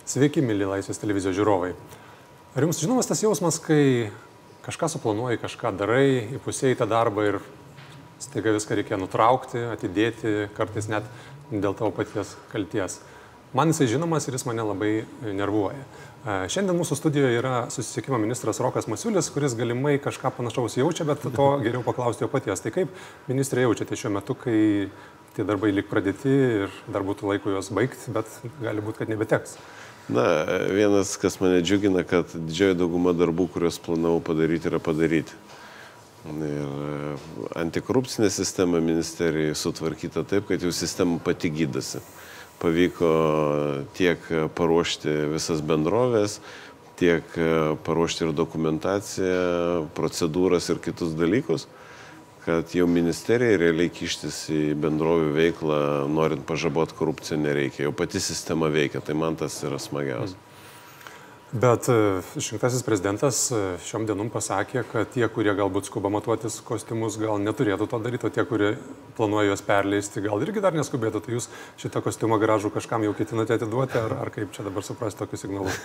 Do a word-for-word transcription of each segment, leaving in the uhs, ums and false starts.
Sveiki, mėly Laisvės televizijos žiūrovai. Ar jums žinomas tas jausmas, kai kažką suplanuoji, kažką darai, įpusėjai tą darbą ir staiga viską reikia nutraukti, atidėti, kartais net dėl tavo paties kalties? Man jisai žinomas ir jis mane labai nervuoja. Šiandien mūsų studijoje yra susisiekimo ministras Rokas Masiulis, kuris galimai kažką panašaus jaučia, bet to geriau paklausti jo paties. Tai kaip, ministrė, jaučiate šiuo metu, kai tie darbai lyg pradėti ir dar būtų laiko juos baigti, bet gali būti, kad nebeteks? Na, vienas, kas mane džiugina, kad didžioji dauguma darbų, kuriuos planavau padaryti, yra padaryti. Ir antikorupcinė sistema ministerijoje sutvarkyta taip, kad jau sistema pati gydasi. Pavyko tiek paruošti visas bendrovės, tiek paruošti ir dokumentaciją, procedūras ir kitus dalykus, kad jau ministerija realiai kištis į bendrovių veiklą, norint pažaboti korupciją, nereikia. Jau pati sistema veikia, tai man tas yra smagiausia. Bet išrinktasis prezidentas šiom dienom pasakė, kad tie, kurie galbūt skuba matuotis kostiumus, gal neturėtų to daryti, o tie, kurie planuoja juos perleisti, gal irgi dar neskubėtų. Tai jūs šitą kostiumą gražų kažkam jau ketinate atiduoti, ar, ar kaip čia dabar suprasti tokius signalus?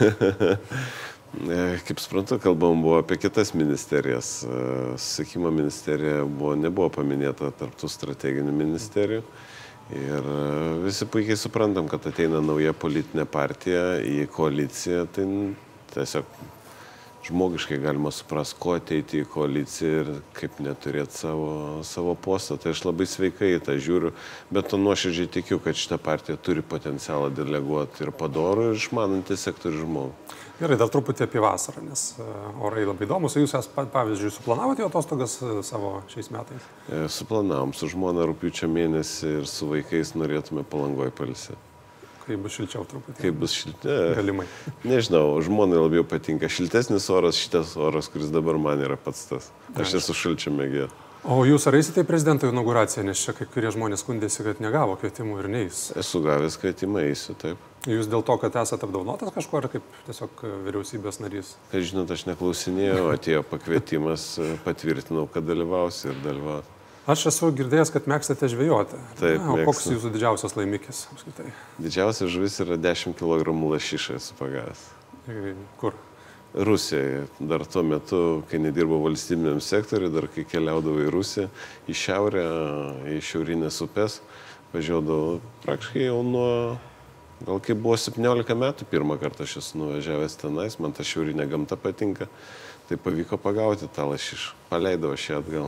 Kaip suprantu, kalbam buvo apie kitas ministerijas. Susisiekimo ministerija buvo, nebuvo paminėta tarp tų strateginių ministerijų. Ir visi puikiai suprantam, kad ateina nauja politinė partija į koaliciją, tai tiesiog žmogiškai galima suprasti, ko ateiti į koaliciją ir kaip neturėti savo, savo postą. Tai aš labai sveikai į tą žiūriu, bet to nuoširdžiai tikiu, kad šita partija turi potencialą deleguoti ir padorų ir išmanantį sektorių žmogų. Gerai, dar truputį apie vasarą, nes orai labai įdomus. Jūs, pavyzdžiui, suplanavote atostogas savo šiais metais? Suplanavom. Su žmona rugpjūčio mėnesį ir su vaikais norėtume Palangoj pailsėti. Kaip bus šilčiau truputį? Kaip bus šilčiau? Galimai. Nežinau, žmonai labiau patinka šiltesnis oras, šitas oras, kuris dabar man yra pats tas. Aš esu šalčio mėgėja. O jūs ar eisite į prezidento inauguraciją, nes čia kai kurie žmonės skundėsi, kad negavo kvietimų ir neis? Esu gavęs kvietimą, eisiu, taip. Jūs dėl to, kad esate apdovanotas kažko, ar kaip tiesiog vyriausybės narys? Kai žinot, aš neklausinėjau, atėjo pakvietimas, patvirtinau, kad dalyvausiu ir dalyvausiu. Aš esu girdėjęs, kad mėgstate žvejoti. Taip, Na, o mėgstu. koks jūsų didžiausias laimikis apskritai? Didžiausias žuvis yra dešimt kilogramų lašišą esu pagavęs. Kur? Rusijoje. Dar tuo metu, kai nedirbau valstybiniam sektoriui, dar kai keliaudavau į Rusiją, į šiaurę, į šiaurinės upės, važiuodavau praktiškai jau nuo, gal kai buvo septyniolika metų, pirmą kartą aš esu nuvažiavęs tenais, man ta šiaurinė gamta patinka, tai pavyko pagauti tą lašišą. Paleidau aš ją atgal.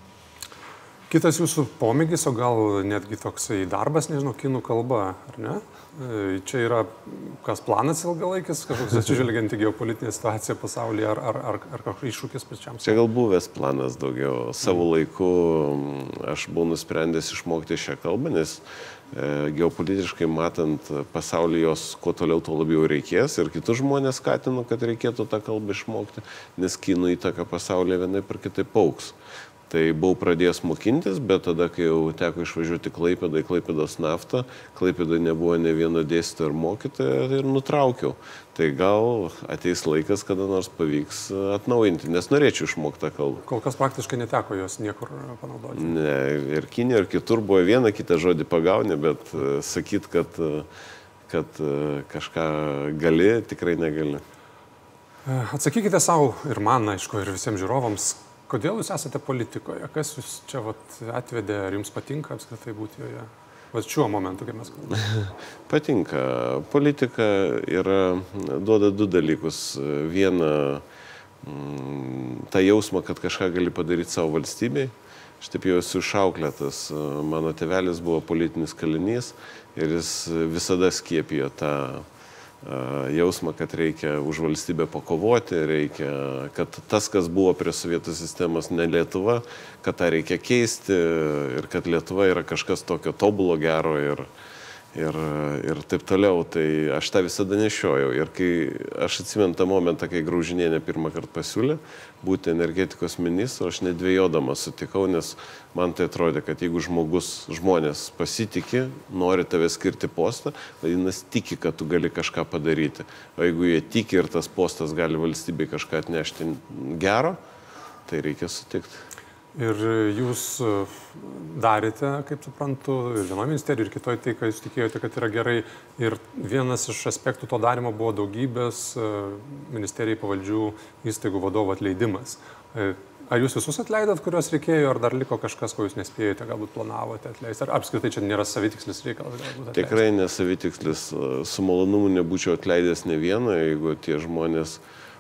Kitas jūsų pomėgis, o gal netgi toksai darbas, nežinau, kinų kalba, ar ne? Čia yra kas planas ilgalaikis, kažkoks atsižvelgiant į geopolitinę situaciją pasaulyje, ar, ar, ar, ar kažkoks iššūkis pačiam? Čia gal buvęs planas daugiau. Savo laiku aš buvau nusprendęs išmokti šią kalbą, nes e, geopolitiškai matant pasaulį jos kuo toliau, tuo labiau reikės ir kitus žmonės skatinu, kad reikėtų tą kalbą išmokti, nes kinų įtaka pasaulyje vienaip ar kitaip augs. Tai buvau pradėjęs mokintis, bet tada, kai jau teko išvažiuoti Klaipėdą, į Klaipėdos naftą, Klaipėda nebuvo ne vieno dėstytojo ir mokytojo ir nutraukiau. Tai gal ateis laikas, kada nors pavyks atnaujinti, nes norėčiau išmokti tą kalbą. Kol kas praktiškai neteko jos niekur panaudoti. Ne, ir Kinė, ir kitur buvo vieną kitą žodį pagauni, bet sakyt, kad, kad kažką gali, tikrai negali. Atsakykite savo ir man, aišku, ir visiems žiūrovams, kodėl jūs esate politikoje? Kas jūs čia vat, atvedė, ar jums patinka apskritai būti joje? Vat šiuo momentu, kai mes kalbame. Patinka. Politika yra, duoda du dalykus. Vieną, tą jausmą, kad kažką gali padaryti savo valstybei. Aš taip jau esu išauklėtas. Mano tėvelis buvo politinis kalinys ir jis visada skiepijo tą jausmą, kad reikia už valstybę pakovoti, reikia, kad tas, kas buvo prie sovietų sistemos, ne Lietuva, kad tą reikia keisti ir kad Lietuva yra kažkas tokio tobulo, gero ir, ir, ir taip toliau. Tai aš tą visada nešiojau. Ir kai aš atsimenu tą momentą, kai Graužinienė pirmą kartą pasiūlė būti energetikos ministru, aš nedvėjodamas sutikau, nes man tai atrodė, kad jeigu žmogus, žmonės pasitikė, nori tave skirti postą, vadinasi, tiki, kad tu gali kažką padaryti. O jeigu jie tiki ir tas postas gali valstybei kažką atnešti gero, tai reikia sutikti. Ir jūs darėte, kaip suprantu, ir vienoje ministerijoje, ir kitoje tai, ką jūs tikėjote, kad yra gerai. Ir vienas iš aspektų to darimo buvo daugybės ministerijai pavaldžių įstaigų vadovų atleidimas. Ar jūs visus atleidot, kuriuos reikėjo, ar dar liko kažkas, ko jūs nespėjote, galbūt planavote atleisti? Ar apskritai čia nėra savitikslis reikalas? Tikrai nesavitikslis. Su malonumu nebūčiau atleidęs ne vieno, jeigu tie žmonės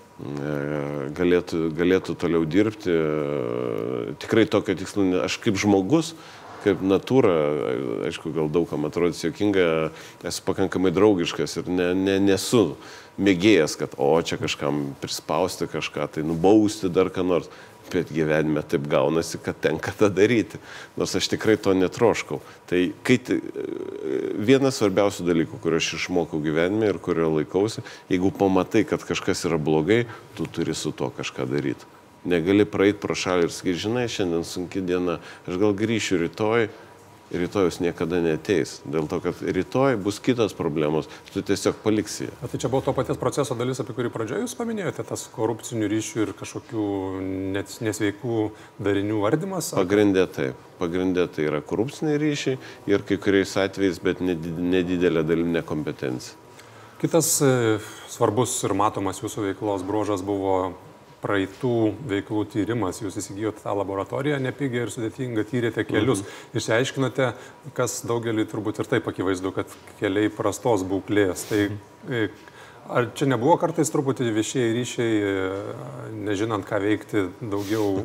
galėtų, galėtų toliau dirbti. Tikrai tokio tikslo, aš kaip žmogus, kaip natūra, aišku, gal daugam atrodys juokinga, esu pakankamai draugiškas ir ne, ne, nesu mėgėjas, kad o čia kažkam prispausti kažką, tai nubausti dar ką nors. Bet gyvenime taip gaunasi, kad tenka tą daryti. Nors aš tikrai to netroškau. Tai kai vienas svarbiausių dalykų, kurio aš išmokau gyvenime ir kurio laikausi, jeigu pamatai, kad kažkas yra blogai, tu turi su to kažką daryti. Negali praeiti pro šalį ir sakyti, žinai, šiandien sunki diena, aš gal grįšiu rytoj, rytojus niekada neateis. Dėl to, kad rytoj bus kitos problemos, tu tiesiog paliksi. O tai čia buvo to paties proceso dalis, apie kurį pradžioje jūs paminėjote, tas korupcinių ryšių ir kažkokių nesveikų darinių vardymas? Pagrindė taip. Pagrindė tai yra korupciniai ryšiai ir kai kuriais atvejais, bet nedidelė dalim nekompetencija. Kitas svarbus ir matomas jūsų veiklos bruožas buvo praeitų veiklų tyrimas. Jūs įsigijote tą laboratoriją nepigiai ir sudėtingą, tyrėte kelius. Mhm. Išsiaiškinote, kas daugelį turbūt ir taip akivaizdu, kad keliai prastos būklės. Tai ar čia nebuvo kartais truputį viešieji ryšiai, nežinant, ką veikti daugiau?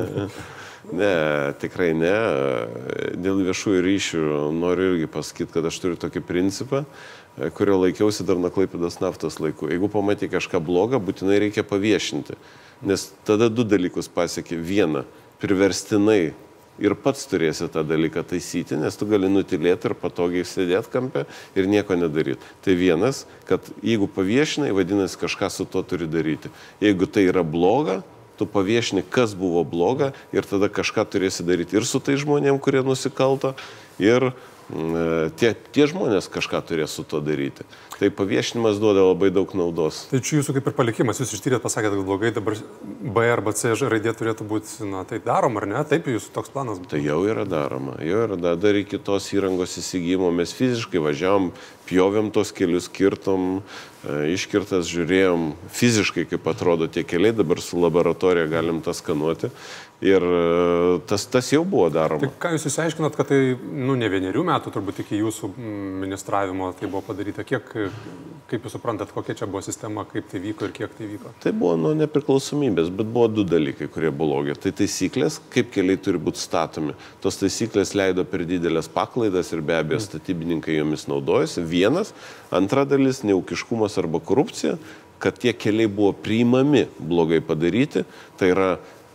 Ne, tikrai ne. Dėl viešųjų ryšių noriu irgi pasakyti, kad aš turiu tokį principą, kurio laikiausi dar nuo Klaipėdos naftos laikų. Jeigu pamatai kažką blogą, būtinai reikia paviešinti. Nes tada du dalykus pasiekė. Viena, priverstinai ir pats turėsi tą dalyką taisyti, nes tu gali nutilėti ir patogiai sėdėti kampe ir nieko nedaryti. Tai vienas, kad jeigu paviešinai, vadinasi, kažką su to turi daryti. Jeigu tai yra bloga, tu paviešini, kas buvo bloga ir tada kažką turėsi daryti ir su tai žmonėm, kurie nusikalto, ir tie, tie žmonės kažką turės su to daryti. Tai paviešinimas duoda labai daug naudos. Tai čia jūsų kaip ir palikimas, jūs ištyrėt, pasakėt, kad blogai, dabar B arba C raidė turėtų būti, na, tai daroma, ar ne? Taip, jūsų toks planas buvo. Tai jau yra daroma, jau yra daroma. Dar iki tos įrangos įsigijimo mes fiziškai važiavom, pjovėm tos kelius, kirtom, iškirtas, žiūrėjom fiziškai, kaip atrodo tie keliai, dabar su laboratorija galim tą skanuoti. Ir tas, tas jau buvo daroma. Tai ką jūs išsiaiškinot, kad tai, nu, ne vienerių metų, turbūt iki jūsų ministravimo tai buvo padaryta. Kiek, kaip jūs suprantat, kokia čia buvo sistema, kaip tai vyko ir kiek tai vyko? Tai buvo nuo nepriklausomybės, bet buvo du dalykai, kurie buvo blogi. Tai taisyklės, kaip keliai turi būti statomi. Tos taisyklės leido per didelės paklaidas ir be abejo statybininkai jomis naudojasi. Vienas. Antra dalis, neūkiškumas arba korupcija, kad tie keliai buvo priimami blogai padaryti. Tai yra,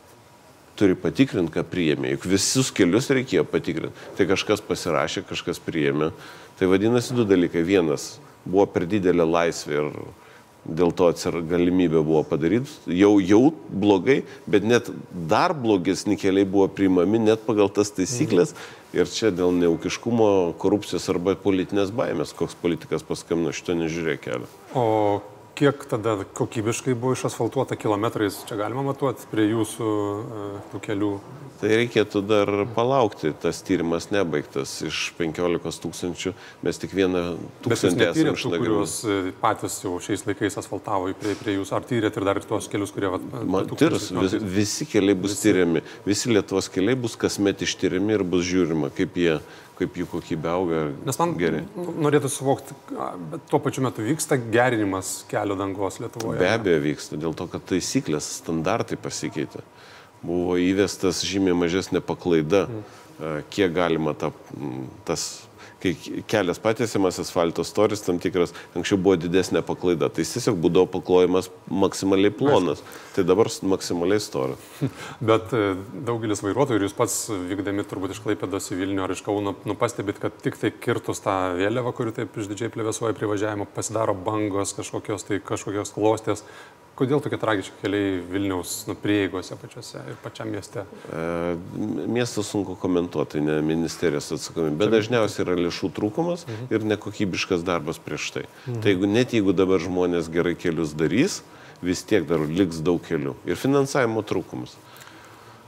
turi patikrinti, ką priėmė. Juk visus kelius reikėjo patikrinti. Tai kažkas pasirašė, kažkas priėmė. Tai vadinasi du dalykai. Vienas, buvo per didelė laisvė ir dėl to galimybė buvo padaryti. Jau, jau blogai, bet net dar blogesni keliai buvo priimami net pagal tas taisyklės. Ir čia dėl neūkiškumo, korupcijos arba politinės baimės, koks politikas paskambino, šito nežiūrėjo kelio. O kiek tada kokybiškai buvo išasfaltuota kilometrais, čia galima matuoti prie jūsų tų kelių? Tai reikėtų dar palaukti, tas tyrimas nebaigtas. Iš penkiolikos tūkstančių mes tik vieną tūkstantį esame išnagrinėję. Bet jūs netyrėt tų, kuriuos patys jau šiais laikais asfaltavo prie, prie jūsų, ar tyrėt ir dar tuos kelius, kurie... Vat, Man tirs, vis, visi keliai bus visi. tyriami, visi Lietuvos keliai bus kasmet ištyriami ir bus žiūrima, kaip jie... kaip jų kokybė auga. Nes man gerai. Norėtų suvokti, bet tuo pačiu metu vyksta gerinimas kelio dangos Lietuvoje. Be abejo vyksta, dėl to, kad taisyklės, standartai pasikeitė. Buvo įvestas žymiai mažesnė paklaida, mm. kiek galima ta, tas, kai kelias patiesiamas, asfalto storis tam tikras, anksčiau buvo didesnė paklaida. Tai tiesiog būdavo paklojimas maksimaliai plonas. Tai dabar maksimaliai storas. Bet daugelis vairuotojų ir jūs pats vykdami turbūt iš Klaipėdos į Vilnių ar iš Kauno, nu, pastebit, kad tik tai kirtus tą vėliavą, kuri taip išdidžiai plevėsuoja prie važiavimo, pasidaro bangos kažkokios, tai kažkokios klostės. Kodėl tokie tragiški keliai Vilniaus nu, prieigose pačiose ir pačiam mieste? E, miestas sunku komentuoti, ne ministerijos atsakomybė, bet dažniausiai yra lėšų trūkumas mhm. ir nekokybiškas darbas prieš tai. Mhm. Tai jeigu, net jeigu dabar žmonės gerai kelius darys, vis tiek dar liks daug kelių. Ir finansavimo trūkumas.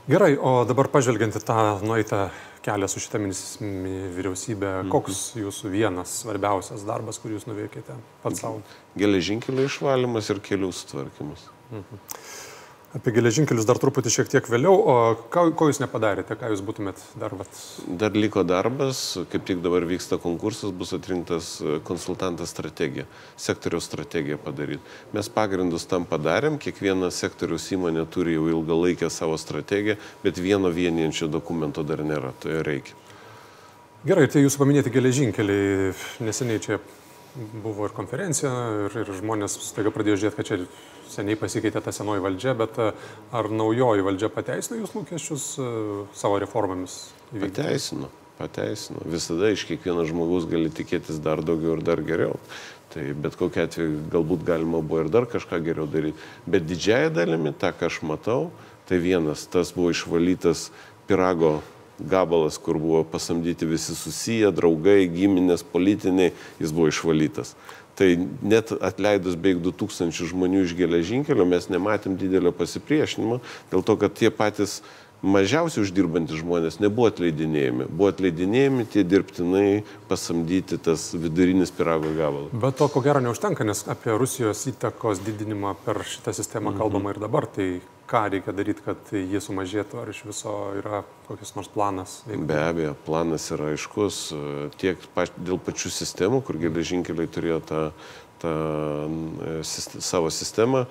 Gerai, o dabar pažvelgiant į tą nueitą kelią su šitą vyriausybę, koks jūsų vienas svarbiausias darbas, kurį jūs nuveikėte pats savo? Geležinkelių išvalymas ir kelių sutvarkymas. Mhm. Apie geležinkelius dar truputį šiek tiek vėliau, o ką, ko jūs nepadarėte, ką jūs būtumėt dar vat... Dar liko darbas, kaip tik dabar vyksta konkursas, bus atrinktas konsultantas strategija, sektoriaus strategiją padaryti. Mes pagrindus tam padarėm, kiekviena sektoriaus įmonė turi jau ilgalaikę savo strategiją, bet vieno vienijančio dokumento dar nėra, to jo reikia. Gerai, tai jūsų paminėti geležinkeliai, neseniai čia buvo ir konferencija, ir, ir žmonės staiga pradėjo žiūrėti, kad čia seniai pasikeitė ta senoji valdžia, bet ar naujoji valdžia pateisino jūs lūkesčius savo reformomis įvykdyti? Pateisino, pateisino. Visada iš kiekvieno žmogaus gali tikėtis dar daugiau ir dar geriau. Tai bet kokia atveju galbūt galima buvo ir dar kažką geriau daryti. Bet didžiąją dalimi, tą, ką aš matau, tai vienas, tas buvo išvalytas pirago gabalas, kur buvo pasamdyti visi susiję, draugai, giminės, politiniai, jis buvo išvalytas. Tai net atleidus beveik du tūkstančius žmonių iš geležinkelio, mes nematėm didelio pasipriešinimo, dėl to, kad tie patys mažiausiai uždirbantys žmonės nebuvo atleidinėjami. Buvo atleidinėjami tie dirbtinai pasamdyti tas vidurinis pirago gabalas. Bet to ko gero neužtenka, nes apie Rusijos įtakos didinimą per šitą sistemą mhm. kalbama ir dabar. Tai ką reikia daryti, kad jie sumažėtų, ar iš viso yra kokios nors planas? Veikti? Be abejo, planas yra aiškus tiek pač, dėl pačių sistemų, kur geležinkeliai turėjo tą, tą sist, savo sistemą,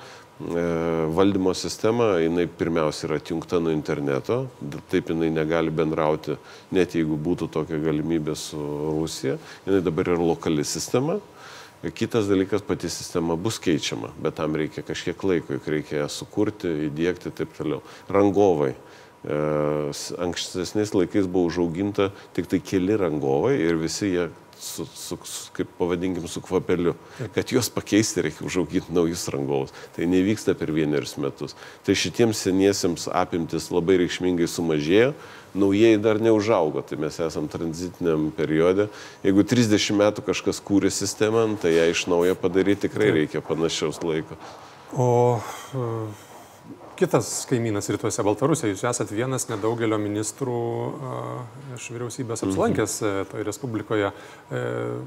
valdymo sistema, jinai pirmiausia yra atjungta nuo interneto, taip jinai negali bendrauti, net jeigu būtų tokia galimybė su Rusija, jinai dabar yra lokali sistema. Kitas dalykas, pati sistema bus keičiama, bet tam reikia kažkiek laiko, juk reikia ją sukurti, įdiegti ir taip toliau. Rangovai. Ankstesniais laikais buvo užauginta tik tai keli rangovai ir visi jie, su, su, kaip pavadinkim, su kvapeliu. Kad juos pakeisti reikia užauginti naujus rangovus. Tai nevyksta per vienerius metus. Tai šitiems seniesiems apimtis labai reikšmingai sumažėjo, naujieji dar neužaugo, tai mes esam tranzitiniam periode. Jeigu trisdešimt metų kažkas kūrė sistemą, tai ją iš naujo padaryti tikrai reikia panašiaus laiko. O uh, kitas kaimynas rytuose, Baltarusija, jūs esat vienas nedaugelio ministrų uh, iš vyriausybės apsilankęs uh, toje Respublikoje. Uh,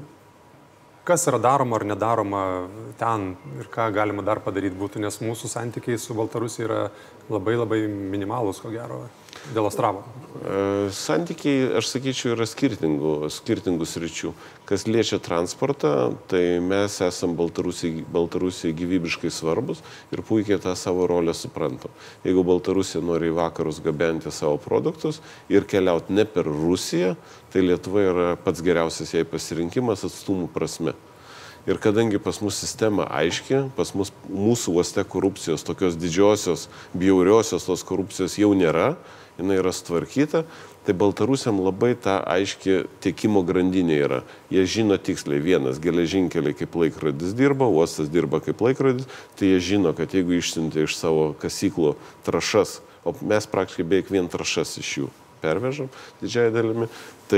Kas yra daroma ar nedaroma ten ir ką galima dar padaryti būtų, nes mūsų santykiai su Baltarusija yra labai labai minimalus, ko gero, dėl Astravo. Santykiai, aš sakyčiau, yra skirtingų, skirtingų sričių. Kas liečia transportą, tai mes esam Baltarusijai, Baltarusijai gyvybiškai svarbus ir puikiai tą savo rolę suprantam. Jeigu Baltarusija nori į vakarus gabenti savo produktus ir keliauti ne per Rusiją, tai Lietuva yra pats geriausias jai pasirinkimas atstumų prasme. Ir kadangi pas mus sistema aiški, pas mus mūsų uoste korupcijos, tokios didžiosios, bjauriosios tos korupcijos jau nėra, jinai yra sutvarkyta, tai Baltarusiam labai ta aiški tiekimo grandinė yra. Jie žino tiksliai, vienas geležinkeliai kaip laikrodis dirba, uostas dirba kaip laikrodis, tai jie žino, kad jeigu išsiuntė iš savo kasyklų trąšas, o mes praktiškai beveik vien trąšas iš jų pervežam didžiąją dalimi, tai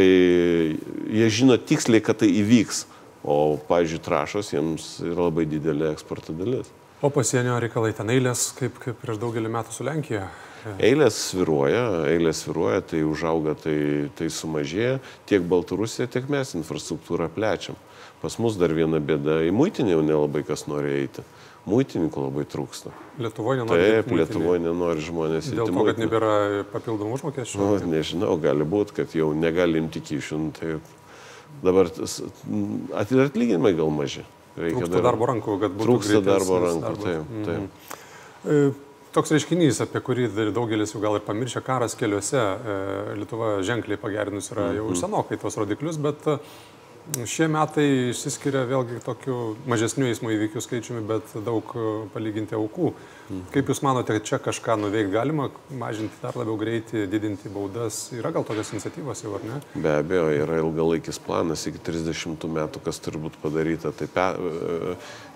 jie žino tiksliai, kad tai įvyks. O, pavyzdžiui, trąšos jiems yra labai didelė eksporto dalis. O pasienio reikalai ten eilės, kaip, kaip prieš daugelį metų su Lenkija? Eilės sviruoja, eilės sviruoja, tai užauga, tai, tai sumažėja. Tiek Baltarusija, tiek mes infrastruktūrą plečiam. Pas mus dar viena bėda, į muitinę jau nelabai kas nori eiti. Muitininkų labai trūksta. Lietuvoje nenori. Taip, Lietuvoje nenori žmonės įti. Dėl to, kad nebėra papildomų užmokesčių? Nu, nežinau, gali būti, kad jau negali imti kyšių. Tai dabar atlyginimai gal maži. Reikia trūksta dar... darbo rankų, kad būtų trūksta darbo rankų, taip, taip. Mm-hmm. Toks reiškinys, apie kurį daugelis jau gal ir pamiršė, karas keliuose. Lietuva ženkliai pagerinus yra jau mm-hmm. senokai tos rodiklius, bet šie metai išsiskiria vėlgi tokiu mažesniu eismo įvykių skaičiumi, bet daug palyginti aukų. Mm. Kaip Jūs manote, kad čia kažką nuveikti galima, mažinti dar labiau greitį, didinti baudas? Yra gal tokios iniciatyvos jau, ar ne? Be abejo, yra ilgalaikis planas iki trisdešimtų metų, kas turi būti padaryta. Tai pe,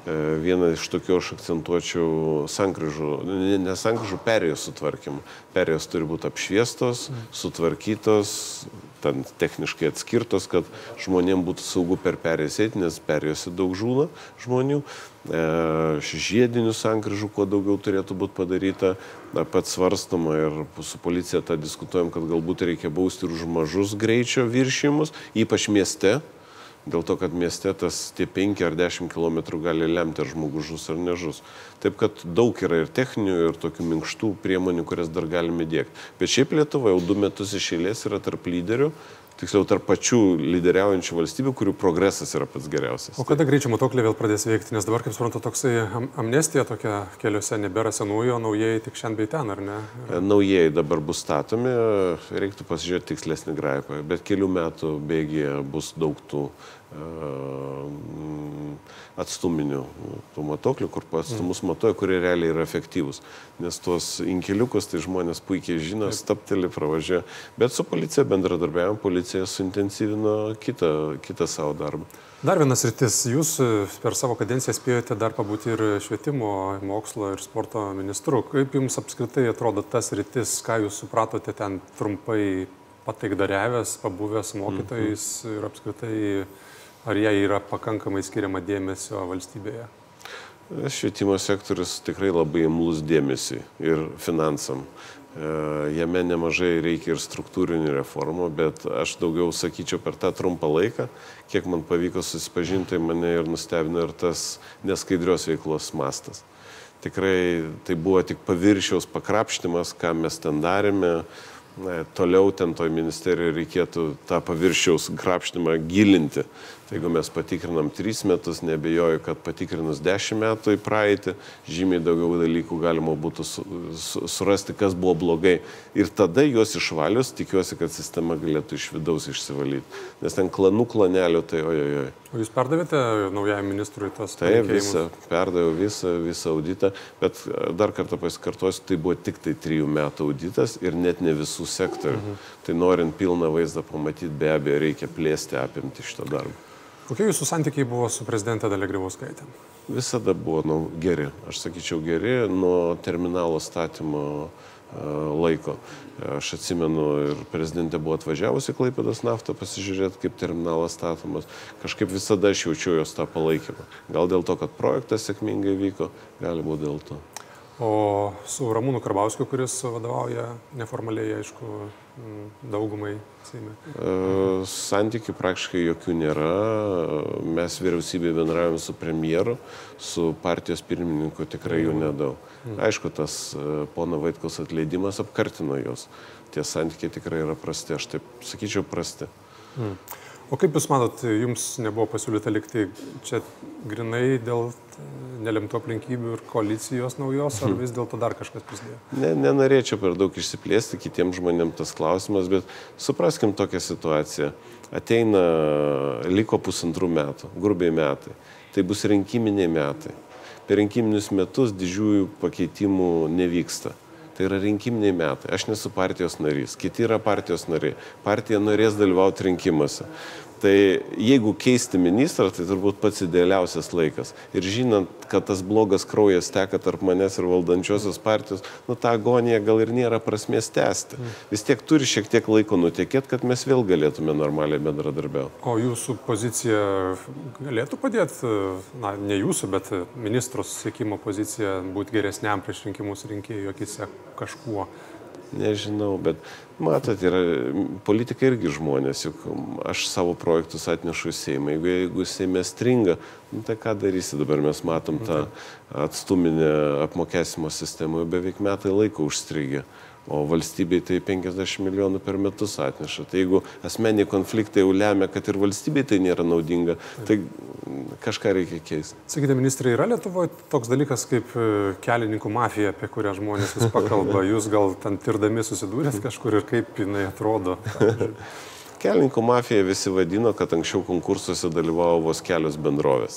Vieną iš tokių aš akcentuočiau sankryžų, ne, ne sankryžų, perėjos sutvarkymą. Perėjos turi būti apšviestos, sutvarkytos, ten techniškai atskirtos, kad žmonėms būtų saugu per perėjas eiti, nes perėjose daug žūna žmonių. E, žiedinių sankryžų kuo daugiau turėtų būti padaryta. Pats svarstoma ir su policija tą diskutuojam, kad galbūt reikia bausti ir už mažus greičio viršijimus, ypač mieste. Dėl to, kad mieste tas tie penki ar dešimt kilometrų gali lemti, ar žmogus žus ar nežus. Taip, kad daug yra ir techninių, ir tokių minkštų priemonių, kurias dar galime dėkti. Bet šiaip Lietuva jau du metus iš eilės yra tarp lyderių, tiksliau tarp pačių lyderiaujančių valstybių, kurių progresas yra pats geriausias. O kada greičio matuokliai vėl pradės veikti? Nes dabar, kaip suprantu, toksai amnestija tokia keliuose nebėra senųjų, o naujieji tik šiandien bei ten, ar ne? Naujieji dabar bus statomi, reiktų pasižiūrėti tikslesnį grafiką, bet kelių metų bėgyje bus daug tų atstuminių tų matuoklių, kur atstumus matuoja, kurie realiai yra efektyvūs. Nes tuos inkiliukus tai žmonės puikiai žino, stapteli, pravažiuoja. Bet su policija bendradarbiavom, policija suintensyvino kitą, kitą savo darbą. Dar vienas rytis. Jūs per savo kadenciją spėjote dar pabūti ir švietimo, mokslo ir sporto ministru. Kaip jums apskritai atrodo tas rytis, ką jūs supratote ten trumpai pataikdariavęs, pabuvęs mokytojais mm-hmm. ir apskritai ar jie yra pakankamai skiriama dėmesio valstybėje? Švietimo sektorius tikrai labai imlus dėmesį ir finansam. Jame nemažai reikia ir struktūrinių reformų, bet aš daugiau sakyčiau per tą trumpą laiką, kiek man pavyko susipažinti, mane ir nustebino ir tas neskaidrios veiklos mastas. Tikrai tai buvo tik paviršiaus pakrapštimas, ką mes ten darėme. Na, toliau ten toj ministerijoje reikėtų tą paviršiaus krapštimą gilinti. Tai jeigu mes patikrinam tris metus, nebejoju, kad patikrinus dešimt metų į praeitį, žymiai daugiau dalykų galima būtų su, su, surasti, kas buvo blogai. Ir tada juos išvalius, tikiuosi, kad sistema galėtų iš vidaus išsivalyti. Nes ten klanų klanelių, tai ojojoj. O jūs perdavėte naujajam ministrui tos palinkėjimus? Taip, visą, perdaviau visą, visą auditą, bet dar kartą pasikartosiu, tai buvo tik tai trijų metų auditas ir net ne visų sektorių. Mhm. Tai norint pilną vaizdą pamatyti, be abejo, reikia plėsti apimti šitą darbą. Kokie jūsų santykiai buvo su prezidente Dalia Grybauskaite? Visada buvo nu, geri. Aš sakyčiau geri nuo terminalo statymo uh, laiko. Aš atsimenu, ir prezidentė buvo atvažiavusi Klaipėdos naftą pasižiūrėti, kaip terminalas statomas. Kažkaip visada aš jaučiau jos tą palaikymą. Gal dėl to, kad projektas sėkmingai vyko, gali būti dėl to. O su Ramūnu Karbauskiu, kuris vadovauja neformaliai, aišku, daugumai Seime? Santykių praktiškai jokių nėra. Mes vyriausybėje bendravome su premjeru, su partijos pirmininku tikrai jų nedaug. Aišku, tas pono Vaitkaus atleidimas apkartino jos. Tie santykiai tikrai yra prasti, aš taip sakyčiau prasti. Hmm. O kaip Jūs manot, Jums nebuvo pasiūlyta likti čia grinai dėl nelemtų aplinkybių ir koalicijos naujos, ar vis dėlto dar kažkas prisidėjo? Ne, nenorėčiau per daug išsiplėsti kitiems žmonėms tas klausimas, bet supraskim tokią situaciją. Ateina, liko pusantrų metų, grubiai metai. Tai bus rinkiminiai metai. Per rinkiminius metus didžiųjų pakeitimų nevyksta. Tai yra rinkiminiai metai. Aš nesu partijos narys, kiti yra partijos nariai. Partija norės dalyvauti rinkimuose. Tai jeigu keisti ministrą, tai turbūt pats idealiausias laikas. Ir žinant, kad tas blogas kraujas teka tarp manęs ir valdančiosios partijos, nu tą agoniją gal ir nėra prasmės tęsti. Vis tiek turi šiek tiek laiko nutekėti, kad mes vėl galėtume normaliai bendradarbiauti. O jūsų pozicija galėtų padėti, na, ne jūsų, bet ministro susisiekimo pozicija būti geresniam prieš rinkimus rinkėjų akise kažkuo? Nežinau, bet matot, yra, politikai irgi žmonės, juk aš savo projektus atnešu į Seimą. Jeigu, jeigu Seime stringa, nu, tai ką darysi dabar? Mes matom tą atstuminę apmokesimo sistemą, beveik metai laiko užstrigė. O valstybei tai penkiasdešimt milijonų per metus atneša. Tai jeigu asmeniai konfliktai jau lemia, kad ir valstybei tai nėra naudinga, tai kažką reikia keisti. Sakykite, ministrai, yra Lietuvoje toks dalykas kaip kelininkų mafija, apie kurią žmonės vis pakalba? Jūs gal ten tirdami susidūrėt kažkur ir kaip jinai atrodo? Kelininkų mafija visi vadino, kad anksčiau konkursuose dalyvavo vos kelios bendrovės.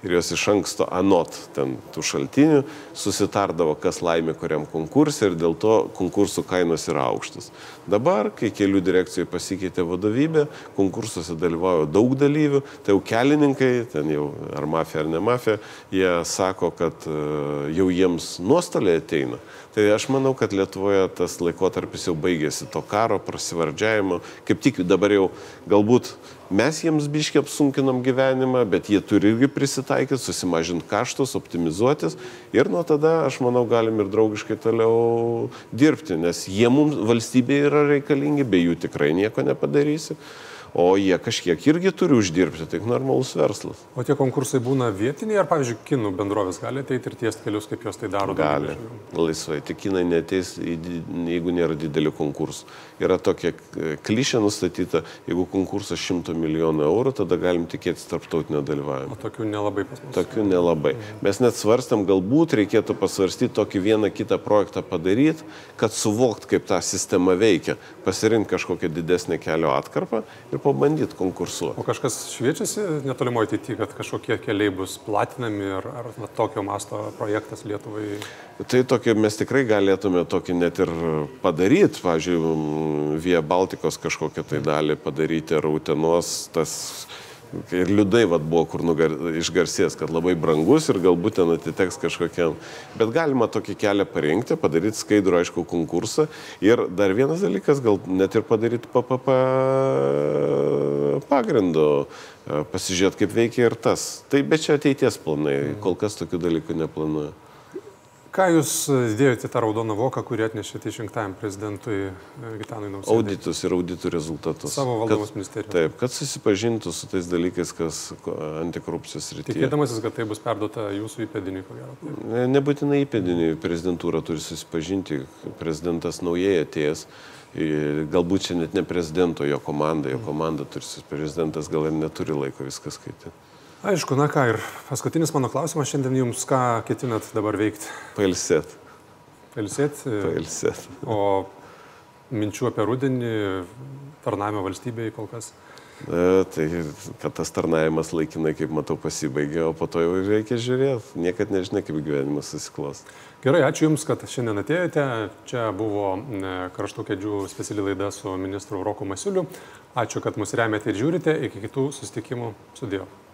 ir jos iš anksto anot ten tų šaltinių susitardavo, kas laimė kuriam konkursui ir dėl to konkursų kainos yra aukštas. Dabar, kai kelių direkcijai pasikeitė vadovybė, konkursuose dalyvauja daug dalyvių, tai jau kelininkai, ten jau ar mafija ar ne mafija, jie sako, kad jau jiems nuostoliai ateina. Tai aš manau, kad Lietuvoje tas laikotarpis jau baigėsi to karo, prasivardžiavimo. Kaip tik dabar jau galbūt mes jiems biškiai apsunkinam gyvenimą, bet jie turi irgi prisitaikyti, susimažinti kaštus, optimizuotis. Ir nuo tada, aš manau, galim ir draugiškai toliau dirbti, nes jie mums valstybėje yra reikalingi, be jų tikrai nieko nepadarysi. O jie kažkiek irgi turi uždirbti, tai normalus verslas. O tie konkursai būna vietiniai, ar, pavyzdžiui, kinų bendrovės gali ateiti ir tiesti kelius, kaip jos tai daro? Gali, laisvai. Tik kinai neateis, jeigu nėra didelių konkursų. Yra tokia klišė nustatyta, jeigu konkursas šimto milijonų eurų, tada galim tikėtis tarptautinio dalyvavimo. O tokių nelabai pas mus? Tokių nelabai. Mes net svarstam, galbūt reikėtų pasvarstyti tokį vieną kitą projektą padaryti, kad suvokt, kaip ta sistema veikia, pasirinkti kažkokią didesnę kelio atkarpą ir pabandyti konkursuoti. O kažkas šviečiasi netolimoje ateityje, kad kažkokie keliai bus platinami ar, ar na, tokio masto projektas Lietuvai? Tai tokį mes tikrai galėtume tokį net ir padaryti. Pavyzdžiui, Via Baltikos kažkokią tai dalį padaryti, ar Utenos, tas ir liūdai vat, buvo, kur nugar, išgarsės, kad labai brangus ir galbūt ten atiteks kažkokiam. Bet galima tokį kelią parinkti, padaryti skaidrų, aišku, konkursą. Ir dar vienas dalykas, gal net ir padaryti P P P pagrindu, pasižiūrėti, kaip veikia ir tas. Tai bet čia ateities planai, kol kas tokių dalykų neplanuoja. Ką jūs dėjote tą raudoną voką, kurį atnešėte išrinktajam prezidentui Gitanui Nausėdai? Auditus ir auditų rezultatus. Savo valdomos ministerijos. Taip, kad susipažintų su tais dalykais, kas antikorupcijos srityje. Tikėdamasis, kad tai bus perduota jūsų įpėdiniui, ko gero? Ne, nebūtinai įpėdiniui, prezidentūra turi susipažinti, prezidentas naujai atėjęs, galbūt čia net ne prezidento, jo komanda, jo komanda turi susipažinti, prezidentas gal ir neturi laiko viską skaityti. Aišku, na ką, ir paskutinis mano klausimas šiandien jums, ką ketinat dabar veikti? Pailsėt. Pailsėt? Pailsėt. O minčių apie rudenį, tarnavimą valstybėje kol kas? E, tai, kad tas tarnavimas laikinai, kaip matau, pasibaigė, o po to jau reikia žiūrėti. Niekad nežinai, kaip gyvenimas susiklos. Gerai, ačiū Jums, kad šiandien atėjote. Čia buvo Karštų kėdžių speciali laida su ministru Roku Masiuliu. Ačiū, kad mus remiate ir žiūrite. Iki kitų susitikimų. Sudie.